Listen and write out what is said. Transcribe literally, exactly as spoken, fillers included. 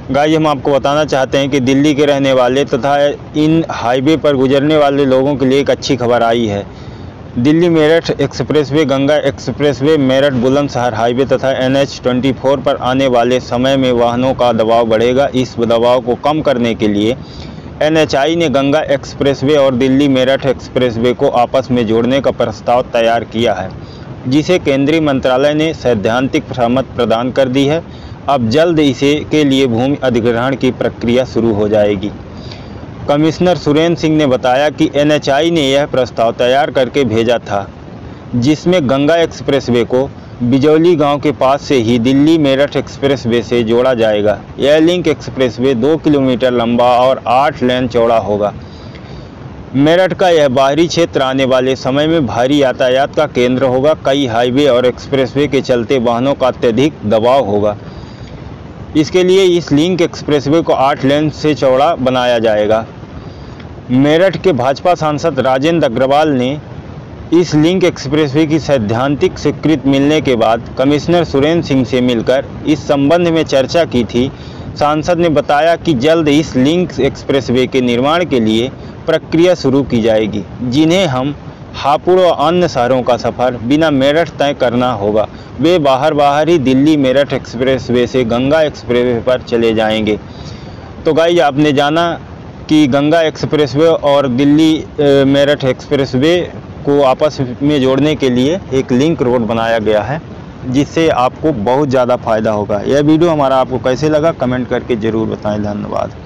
Guys हम आपको बताना चाहते हैं कि दिल्ली के रहने वाले तथा इन हाईवे पर गुजरने वाले लोगों के लिए एक अच्छी खबर आई है। Delhi Meerut expressway, Ganga expressway, Meerut Bulandshahr highway तथा एन एच चौबीस पर आने वाले समय में वाहनों का दबाव बढ़ेगा। इस दबाव को कम करने के लिए एन एच आई ने गंगा एक्सप्रेसवे और दिल्ली मेरठ एक्सप्रेसवे को आपस में जोड़ने का प्रस्ताव तैयार किया है, जिसे केंद्रीय मंत्रालय ने सैद्धांतिक सहमति प्रदान कर दी है। अब जल्द इसे के लिए भूमि अधिग्रहण की प्रक्रिया शुरू हो जाएगी। कमिश्नर सुरेंद्र सिंह ने बताया कि एन एच आई ने यह प्रस्ताव तैयार करके भेजा था, जिसमें गंगा एक्सप्रेसवे को बिजौली गांव के पास से ही दिल्ली मेरठ एक्सप्रेसवे से जोड़ा जाएगा। यह लिंक एक्सप्रेसवे दो किलोमीटर लंबा और आठ लेन चौड़ा होगा। मेरठ का यह बाहरी क्षेत्र आने वाले समय में भारी यातायात का केंद्र होगा। कई हाईवे और एक्सप्रेसवे के चलते वाहनों का अत्यधिक दबाव होगा। इसके लिए इस लिंक एक्सप्रेसवे को आठ लेन से चौड़ा बनाया जाएगा। मेरठ के भाजपा सांसद राजेंद्र अग्रवाल ने इस लिंक एक्सप्रेसवे की सैद्धांतिक स्वीकृति मिलने के बाद कमिश्नर सुरेंद्र सिंह से मिलकर इस संबंध में चर्चा की थी। सांसद ने बताया कि जल्द इस लिंक एक्सप्रेसवे के निर्माण के लिए प्रक्रिया शुरू की जाएगी, जिन्हें हम हापुड़ और अन्य शहरों का सफ़र बिना मेरठ तय करना होगा। वे बाहर बाहर ही दिल्ली मेरठ एक्सप्रेसवे से गंगा एक्सप्रेसवे पर चले जाएंगे। तो गाइस आपने जाना कि गंगा एक्सप्रेसवे और दिल्ली मेरठ एक्सप्रेसवे को आपस में जोड़ने के लिए एक लिंक रोड बनाया गया है, जिससे आपको बहुत ज़्यादा फ़ायदा होगा। यह वीडियो हमारा आपको कैसे लगा कमेंट करके ज़रूर बताएं। धन्यवाद।